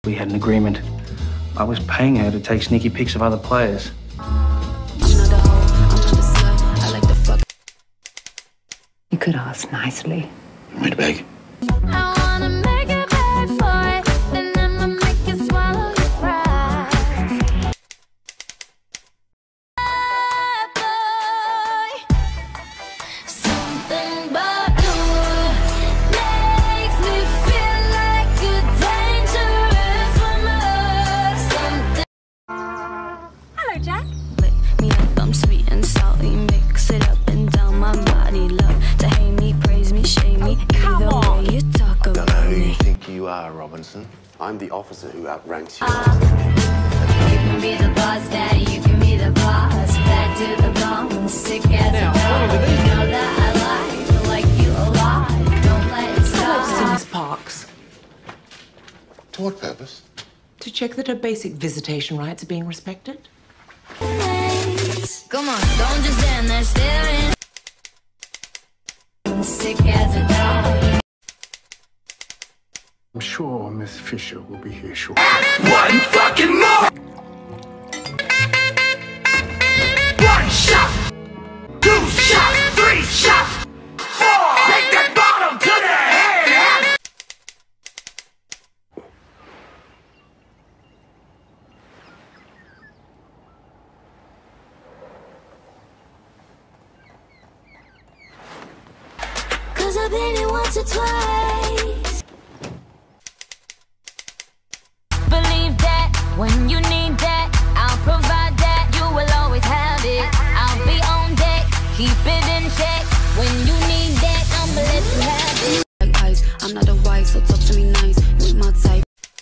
We had an agreement. I was paying her to take sneaky pics of other players. You could ask nicely. Want me to beg? I wanna make it bad for it, then I'ma make you swallow your pride. Boy, something about you makes me feel like a dangerous woman. Something. Hello, Jack. Lick me up, I'm sweet and salty. Mix it up and down my body. Love to hate me, praise me, shame me. Either way you talk I don't know about who you me. think you are, Robinson. I'm the officer who outranks you. You can be the boss, daddy, you can be the boss. Back to the bone, sick as a dog. You know that I like you a lot. Don't let it stop. Miss Parks, To what purpose? to check that her basic visitation rights are being respected. Come on, don't just stand there staring. Sick as a dog. I'm sure Miss Fisher will be here shortly. One fucking more! One shot! Two shots! Three shots! Four! Take that bottle to the head! Cause I've been here once or twice. Believe that when you need that, I'll provide that. You will always have it. I'll be on deck, keep it in check. When you need that, I'ma let you have it. Like ice, I'm not a wife, so talk to me nice. You ain't my type.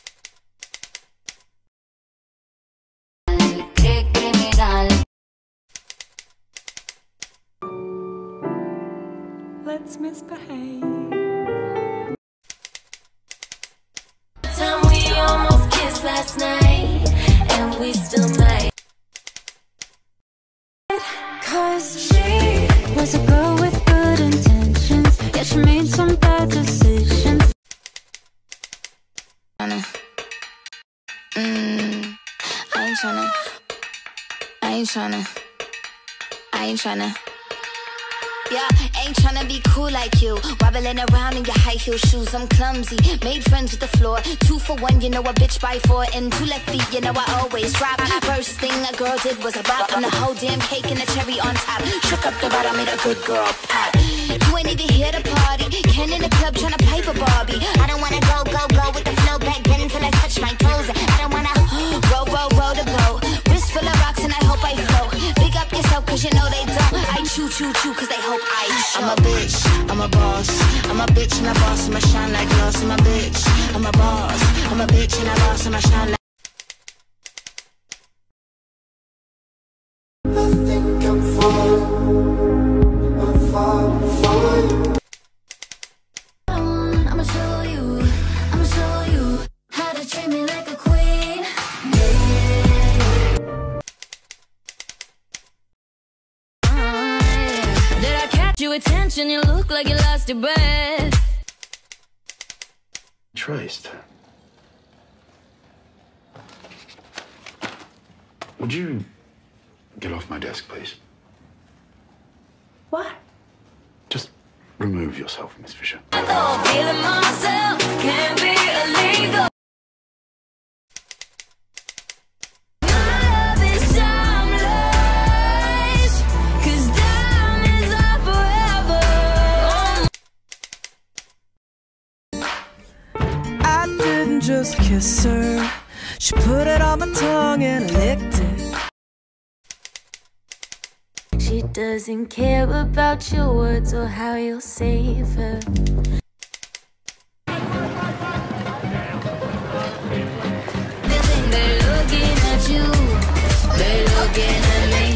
Let's misbehave. Time we almost kissed last night, and we still might. Cause she was a girl with good intentions, yet she made some bad decisions. I ain't tryna. Yeah, ain't tryna be cool like you. Wobbling around in your high heel shoes, I'm clumsy. Made friends with the floor. 2 for 1, you know a bitch by 4. And 2 left feet, you know I always drop. First thing a girl did was a bop. I'm the whole damn cake and the cherry on top. Shook up the bottom, made a good girl pop. You ain't even here to party. Ken in the club tryna pipe a Barbie. I don't wanna go with the flow back then until I touch my toes. I don't wanna roll the boat. Wrist full of rocks and I hope I float. Big up yourself cause you know they don't. I chew cause they hope I show. I'm a bitch, I'm a boss. I'm a bitch and a boss, I'ma shine like glass. I'm a bitch, I'm a boss. I'm a bitch and a boss, I'ma shine like. I think I'm falling for you. I'ma show you how to treat me like a queen. Did I catch your attention? You look like you lost your breath. Traced. Would you get off my desk, please? What? Just remove yourself, Miss Fisher. Feeling myself can't be illegal. My love is timeless, 'cause diamonds are forever. I didn't just kiss her. She put it on my tongue and I licked it. She doesn't care about your words or how you'll save her. They think they're looking at you, they're looking at me.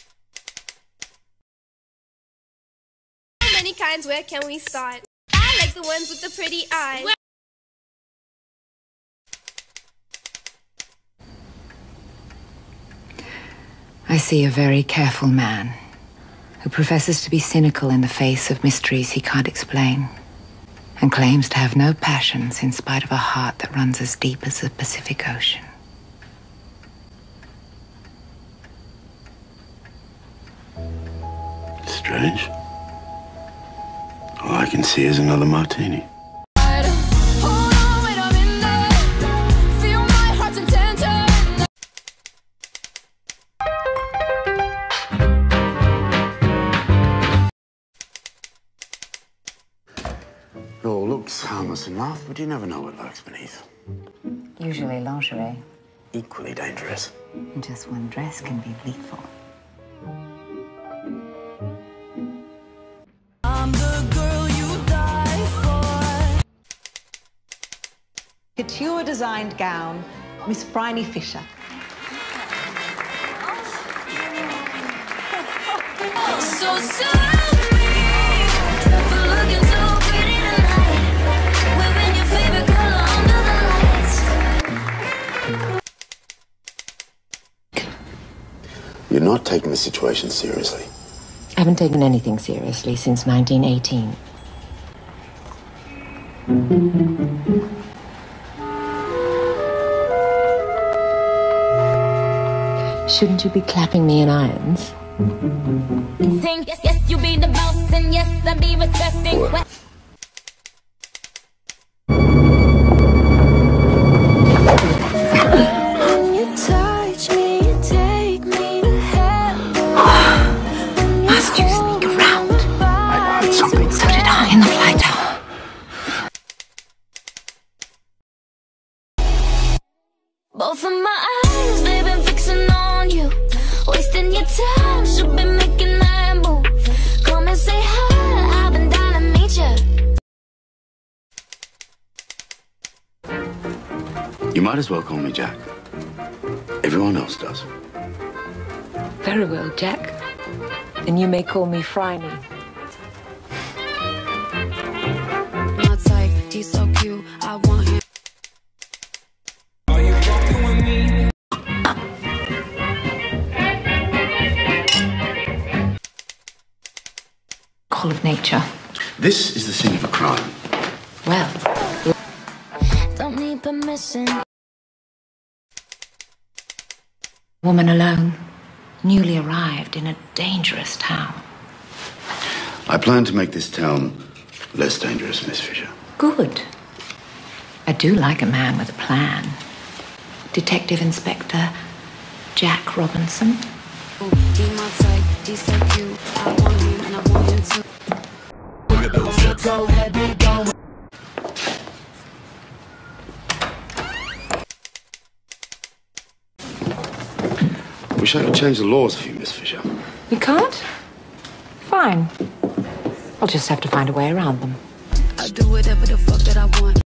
So many kinds, where can we start? I like the ones with the pretty eyes. I see a very careful man who professes to be cynical in the face of mysteries he can't explain. and claims to have no passions in spite of a heart that runs as deep as the Pacific Ocean. Strange. All I can see is another martini. It all looks harmless enough, but you never know what lurks beneath. Usually lingerie. Equally dangerous. And just one dress can be lethal. I'm the girl you die for. Couture designed gown, Miss Phyrne Fisher. So surround me for looking so pretty tonight. Wearing your favorite color under the lights. You're not taking the situation seriously. I haven't taken anything seriously since 1918. Shouldn't you be clapping me in irons? Think, yes, you be the boss, and yes, I be respecting. When you touch me, you take me to heaven. Must you sneak around? I heard something. So did I in the flight tower. Both of my eyes, they've been fixing on you. Wasting your time, should be making that move. Come and say hi, I've been down to meet you. You might as well call me Jack. Everyone else does. Very well, Jack. And you may call me Phryne. My type, he's so cute, I want him. Call of nature. This is the scene of a crime. Well, Don't need permission. woman alone, newly arrived in a dangerous town. I plan to make this town less dangerous, Miss Fisher. Good. I do like a man with a plan. Detective Inspector Jack Robinson. He my type, he's so cute, I want him and I want him too. Go ahead, be gone. Wish I could change the laws for you, Miss Fisher. You can't? Fine. I'll just have to find a way around them. I do whatever the fuck that I want.